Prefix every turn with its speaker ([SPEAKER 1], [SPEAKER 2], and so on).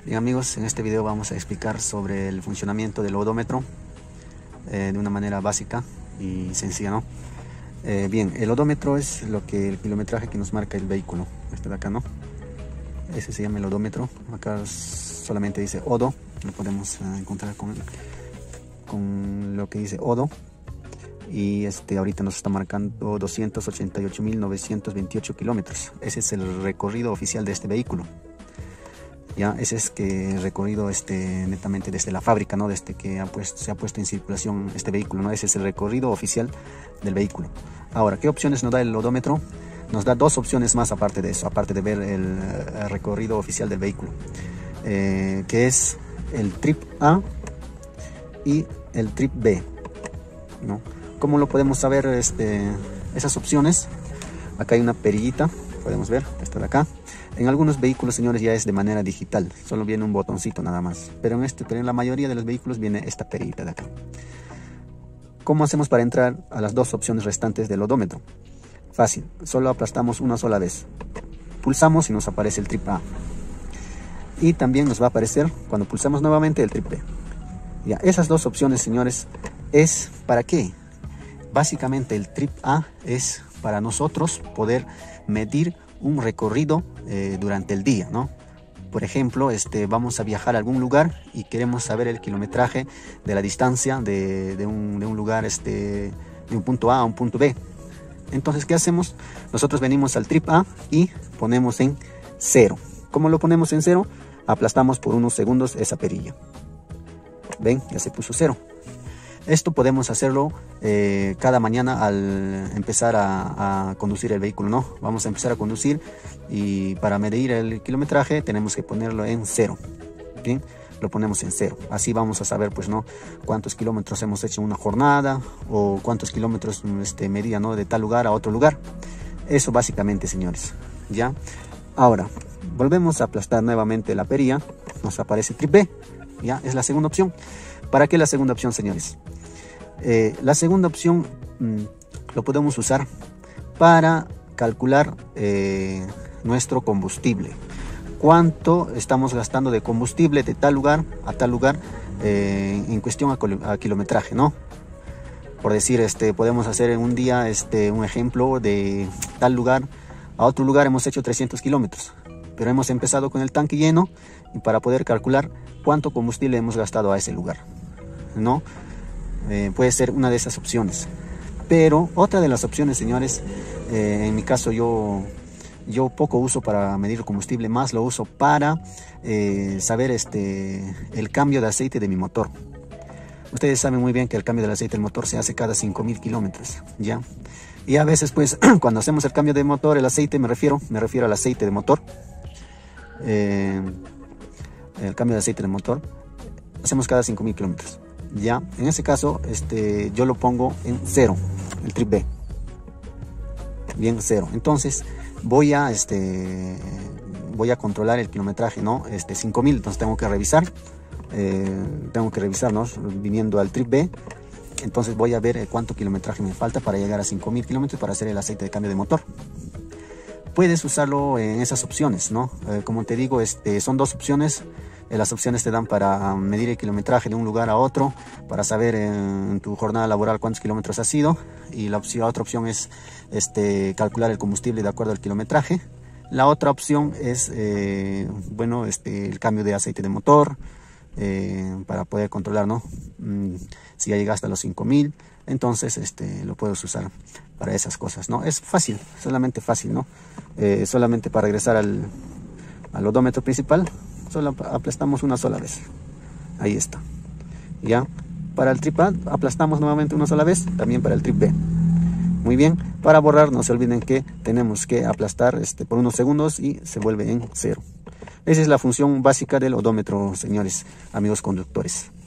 [SPEAKER 1] Bien amigos, en este video vamos a explicar sobre el funcionamiento del odómetro de una manera básica y sencilla, ¿no? Bien, el odómetro es el kilometraje que nos marca el vehículo. Este de acá, ¿no? Ese se llama el odómetro. Acá solamente dice odo. Lo podemos encontrar con lo que dice odo. Y ahorita nos está marcando 288.928 kilómetros. Ese es el recorrido oficial de este vehículo. Ya, ese es el recorrido netamente desde la fábrica, ¿no? Desde que se ha puesto en circulación este vehículo, ¿no? Ese es el recorrido oficial del vehículo. Ahora, ¿qué opciones nos da el odómetro? Nos da dos opciones más aparte de eso, aparte de ver el recorrido oficial del vehículo, que es el trip A y el trip B, ¿no? ¿Cómo lo podemos saber esas opciones? Acá hay una perillita, podemos ver, esta de acá. En algunos vehículos, señores, ya es de manera digital, solo viene un botoncito nada más. Pero en la mayoría de los vehículos viene esta perillita de acá. ¿Cómo hacemos para entrar a las dos opciones restantes del odómetro? Fácil, solo aplastamos una sola vez. Pulsamos y nos aparece el trip A. Y también nos va a aparecer, cuando pulsamos nuevamente, el trip B. Ya, esas dos opciones, señores, ¿es para qué? Básicamente el trip A es para nosotros poder medir un recorrido durante el día, ¿no? Por ejemplo, vamos a viajar a algún lugar y queremos saber el kilometraje de la distancia de un lugar, de un punto A a un punto B. Entonces, ¿qué hacemos? Nosotros venimos al trip A y ponemos en 0. ¿Cómo lo ponemos en 0? Aplastamos por unos segundos esa perilla. ¿Ven? Ya se puso 0. Esto podemos hacerlo cada mañana al empezar a conducir el vehículo, ¿no? Vamos a empezar a conducir y para medir el kilometraje tenemos que ponerlo en 0. Bien, lo ponemos en 0. Así vamos a saber, pues, ¿no? Cuántos kilómetros hemos hecho en una jornada o cuántos kilómetros medía, ¿no? De tal lugar a otro lugar. Eso básicamente, señores. ¿Ya? Ahora, volvemos a aplastar nuevamente la perilla. Nos aparece trip B. ¿Ya? Es la segunda opción. ¿Para qué la segunda opción, señores? La segunda opción lo podemos usar para calcular nuestro combustible. Cuánto estamos gastando de combustible de tal lugar a tal lugar en cuestión a kilometraje, ¿no? Por decir, podemos hacer en un día un ejemplo de tal lugar a otro lugar hemos hecho 300 kilómetros. Pero hemos empezado con el tanque lleno y para poder calcular cuánto combustible hemos gastado a ese lugar, ¿no? Puede ser una de esas opciones. Pero otra de las opciones, señores, en mi caso yo poco uso para medir el combustible, más lo uso para saber el cambio de aceite de mi motor. Ustedes saben muy bien que el cambio del aceite del motor se hace cada 5.000 kilómetros, ¿ya? Y a veces, pues, cuando hacemos el cambio de motor, el aceite, me refiero al aceite de motor. El cambio de aceite de motor hacemos cada 5.000 kilómetros. Ya, en ese caso, yo lo pongo en 0, el trip B. Bien, 0. Entonces, voy a controlar el kilometraje, ¿no? 5.000, entonces tengo que revisar, ¿no? Viniendo al trip B. Entonces voy a ver cuánto kilometraje me falta para llegar a 5.000 kilómetros para hacer el aceite de cambio de motor. Puedes usarlo en esas opciones, ¿no? Como te digo, son dos opciones. Las opciones te dan para medir el kilometraje de un lugar a otro, para saber en tu jornada laboral cuántos kilómetros has ido. Y la otra opción es calcular el combustible de acuerdo al kilometraje. La otra opción es el cambio de aceite de motor, para poder controlar, ¿no? Si ya llegaste a los 5.000, entonces lo puedes usar para esas cosas, ¿no? Es fácil, solamente fácil, ¿no? Solamente para regresar al odómetro principal, solo aplastamos una sola vez. Ahí está. Ya. Para el trip A aplastamos nuevamente una sola vez, también para el trip B. Muy bien. Para borrar, no se olviden que tenemos que aplastar por unos segundos y se vuelve en 0. Esa es la función básica del odómetro, señores, amigos conductores.